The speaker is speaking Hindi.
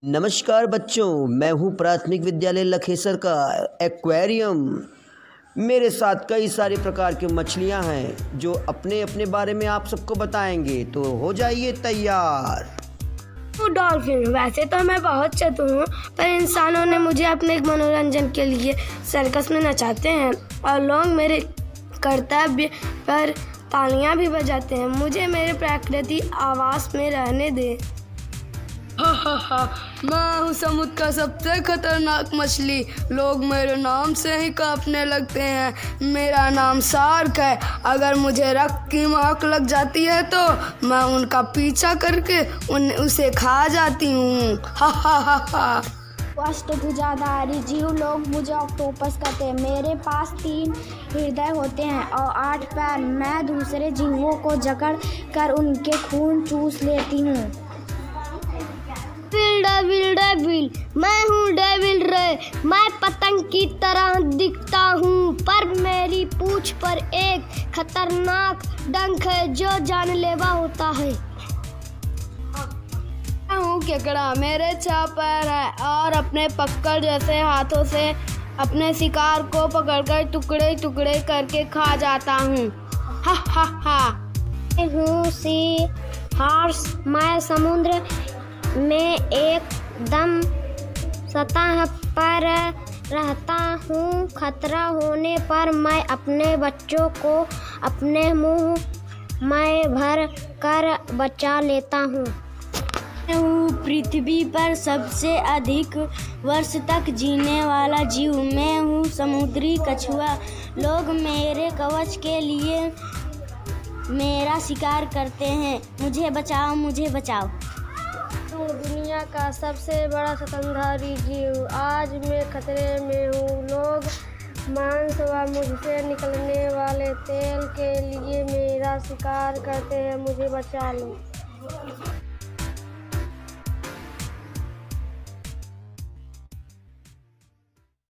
नमस्कार बच्चों, मैं हूँ प्राथमिक विद्यालय लखेसर का एक्वेरियम। मेरे साथ कई सारे प्रकार की मछलियाँ हैं जो अपने अपने बारे में आप सबको बताएंगे, तो हो जाइए तैयार। डॉल्फिन। वैसे तो मैं बहुत चतुर हूँ, पर इंसानों ने मुझे अपने मनोरंजन के लिए सर्कस में नचाते हैं और लोग मेरे कर्तव्य पर तालियां भी बजाते हैं। मुझे मेरे प्राकृतिक आवास में रहने दें। मैं हूँ समुद्र का सबसे खतरनाक मछली। लोग मेरे नाम से ही कांपने लगते हैं। मेरा नाम शार्क है। अगर मुझे रक्त की महक लग जाती है तो मैं उनका पीछा करके उसे खा जाती हूँ। अष्टभुजाधारी जीव लोग मुझे ऑक्टोपस कहते हैं। मेरे पास 3 हृदय होते हैं और 8 पैर। मैं दूसरे जीवों को जकड़ कर उनके खून चूस लेती हूँ। डेविल, मैं हूँ डेविल रे। मैं पतंग की तरह दिखता हूँ, पर मेरी पूंछ पर एक खतरनाक डंक है जो जानलेवा होता है। मैं हूँ केकड़ा। मेरे 6 पैर हैं और अपने पक्कड़ जैसे हाथों से अपने शिकार को पकड़कर टुकड़े टुकड़े करके खा जाता हूँ। मैं हूँ सी हॉर्स। मैं समुद्र में एकदम सतह पर रहता हूँ। खतरा होने पर मैं अपने बच्चों को अपने मुंह में भर कर बचा लेता हूँ। मैं हूँ पृथ्वी पर सबसे अधिक वर्ष तक जीने वाला जीव। मैं हूँ समुद्री कछुआ। लोग मेरे कवच के लिए मेरा शिकार करते हैं। मुझे बचाओ, मुझे बचाओ। दुनिया का सबसे बड़ा स्तनधारी जीव। आज मैं खतरे में हूँ। लोग मांस व मुझसे निकलने वाले तेल के लिए मेरा शिकार करते हैं। मुझे बचा लो।